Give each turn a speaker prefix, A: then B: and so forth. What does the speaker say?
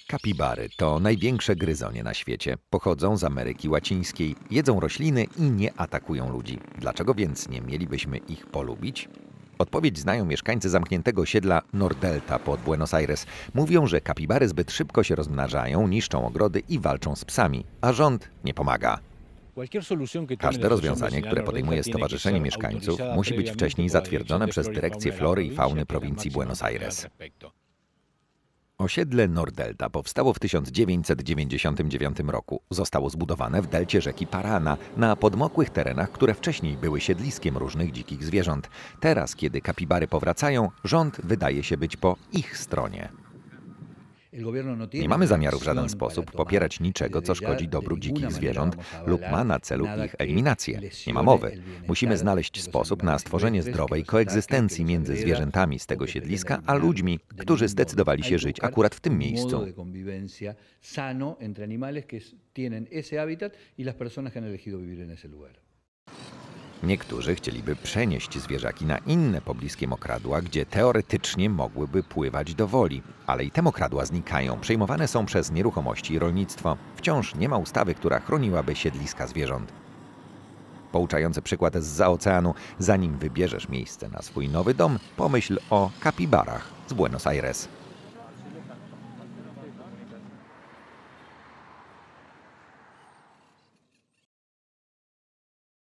A: Kapibary to największe gryzonie na świecie. Pochodzą z Ameryki Łacińskiej, jedzą rośliny i nie atakują ludzi. Dlaczego więc nie mielibyśmy ich polubić? Odpowiedź znają mieszkańcy zamkniętego osiedla Nordelta pod Buenos Aires. Mówią, że kapibary zbyt szybko się rozmnażają, niszczą ogrody i walczą z psami, a rząd nie pomaga. Każde rozwiązanie, które podejmuje Stowarzyszenie Mieszkańców, musi być wcześniej zatwierdzone przez Dyrekcję Flory i Fauny prowincji Buenos Aires. Osiedle Nordelta powstało w 1999 roku. Zostało zbudowane w delcie rzeki Parana, na podmokłych terenach, które wcześniej były siedliskiem różnych dzikich zwierząt. Teraz, kiedy kapibary powracają, rząd wydaje się być po ich stronie. Nie mamy zamiaru w żaden sposób popierać niczego, co szkodzi dobru dzikich zwierząt lub ma na celu ich eliminację. Nie ma mowy. Musimy znaleźć sposób na stworzenie zdrowej koegzystencji między zwierzętami z tego siedliska, a ludźmi, którzy zdecydowali się żyć akurat w tym miejscu. Niektórzy chcieliby przenieść zwierzaki na inne pobliskie mokradła, gdzie teoretycznie mogłyby pływać do woli. Ale i te mokradła znikają, przejmowane są przez nieruchomości i rolnictwo. Wciąż nie ma ustawy, która chroniłaby siedliska zwierząt. Pouczający przykład zza oceanu: zanim wybierzesz miejsce na swój nowy dom, pomyśl o kapibarach z Buenos Aires.